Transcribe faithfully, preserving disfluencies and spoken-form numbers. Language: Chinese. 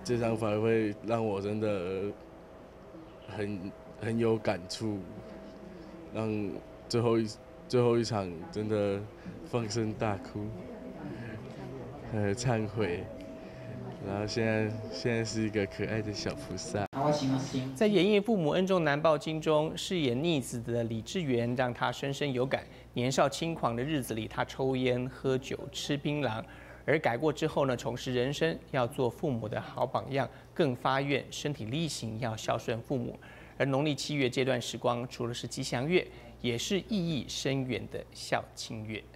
这场反而会让我真的很很有感触，让最后一最后一场真的放声大哭，呃，忏悔。然后现在现在是一个可爱的小菩萨。 在演绎父母恩重难报经中，饰演逆子的李志源让他深深有感。年少轻狂的日子里，他抽烟、喝酒、吃槟榔，而改过之后呢，重拾人生，要做父母的好榜样，更发愿身体力行要孝顺父母。而农历七月这段时光，除了是吉祥月，也是意义深远的孝亲月。